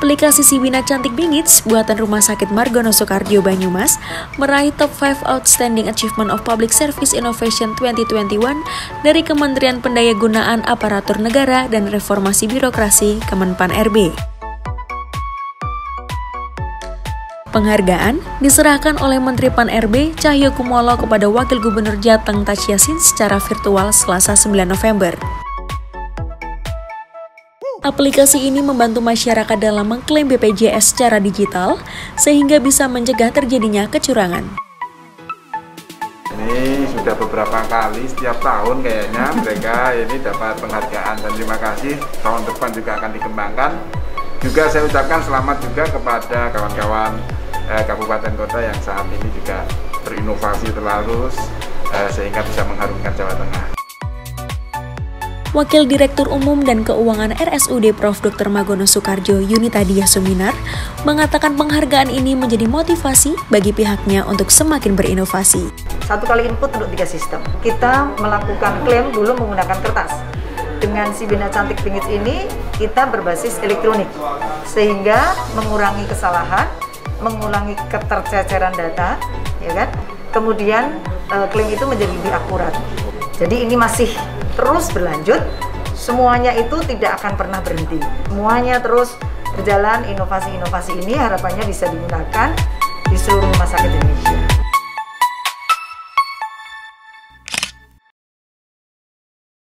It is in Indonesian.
Aplikasi Sibina Cantik Bingits buatan Rumah Sakit Margono Soekardjo Banyumas meraih Top 5 Outstanding Achievement of Public Service Innovation 2021 dari Kementerian Pendayagunaan Aparatur Negara dan Reformasi Birokrasi Kemenpan RB. Penghargaan diserahkan oleh Menteri Pan RB Cahyokumolo kepada Wakil Gubernur Jateng Taj Yassin secara virtual Selasa 9 November. Aplikasi ini membantu masyarakat dalam mengklaim BPJS secara digital sehingga bisa mencegah terjadinya kecurangan. Ini sudah beberapa kali setiap tahun kayaknya mereka ini dapat penghargaan dan terima kasih, tahun depan juga akan dikembangkan. Juga saya ucapkan selamat juga kepada kawan-kawan kabupaten kota yang saat ini juga berinovasi terus sehingga bisa mengharumkan Jawa Tengah. Wakil Direktur Umum dan Keuangan RSUD Prof. Dr. Margono Soekardjo Yunita Diah Suminar mengatakan penghargaan ini menjadi motivasi bagi pihaknya untuk semakin berinovasi. 1 kali input untuk 3 sistem. Kita melakukan klaim dulu menggunakan kertas. Dengan Sibina Cantik Bingits ini kita berbasis elektronik sehingga mengurangi kesalahan, mengurangi keterceceran data, ya kan? Kemudian klaim itu menjadi lebih akurat. Jadi ini masih terus berlanjut, semuanya itu tidak akan pernah berhenti. Semuanya terus berjalan, inovasi-inovasi ini harapannya bisa digunakan di seluruh rumah sakit Indonesia.